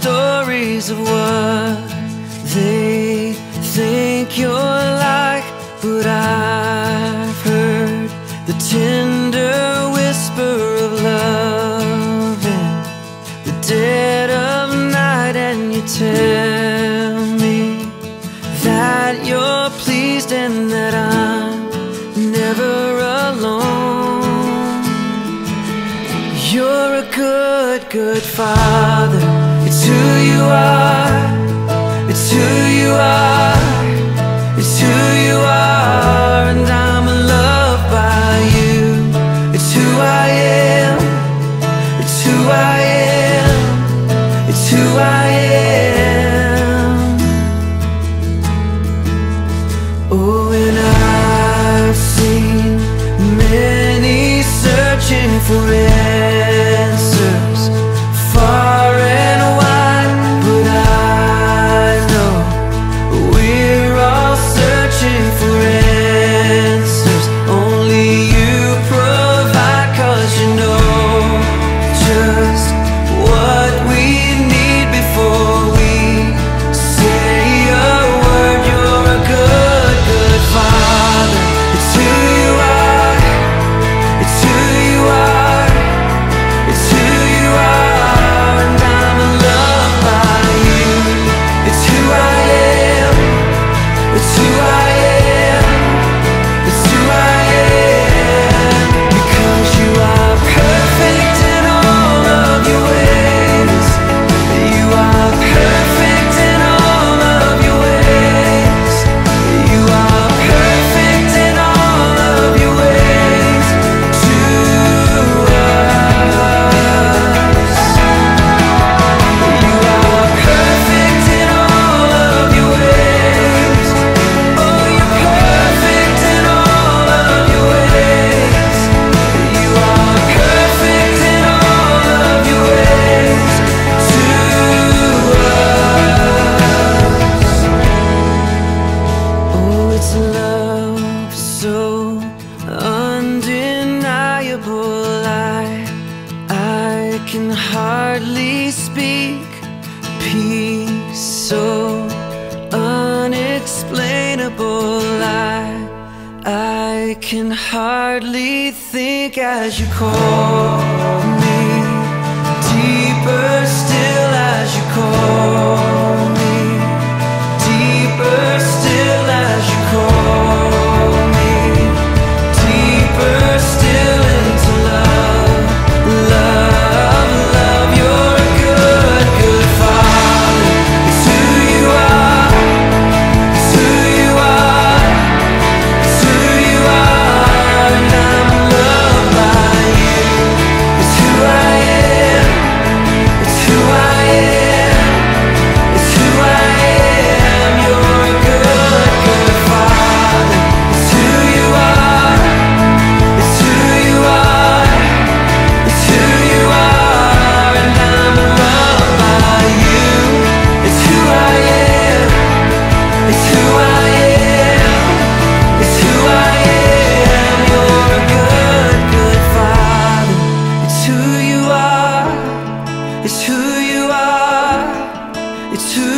stories of what they think you're like, but I've heard the tender whisper of love in the dead of night, and you tell me that you're pleased and that I'm never alone. You're a good, good father. It's who you are. It's who you are. It's who you are, and I'm loved by you. It's who I am. It's who I am. It's who I am. Oh, and I've seen many searching for answers far and wide, but I know we're all searching for answers only you provide, 'cause you know just what we need before we say a word. You're a good, good father. It's who you are. It's who you are. It's who you are, and I'm loved by you. It's who I am. It's who I am. It's who I am. Because you are perfect in all of your ways. You are perfect in all of your ways. You are perfect in all of your ways to us. You are perfect in all of your ways. Oh, you're perfect in all of your ways. You are perfect in all of your ways to us. Oh, it's love so undeniable. I can hardly speak. Peace so unexplainable. I can hardly think as you call me. Deeper still as you call me. Deeper still as you call me. Deeper still into love. Love, love. You're a good, good father. It's who you are. It's who you are. It's who you are, and I'm loved by you. It's who I am. It's who I am. It's who I am. You're a good, good father. It's who you are. It's who you are. It's who you are, and I'm loved by you. It's who I am. It's who I am. It's who I am. You're a good, good father. It's who you are. It's who you are. It's who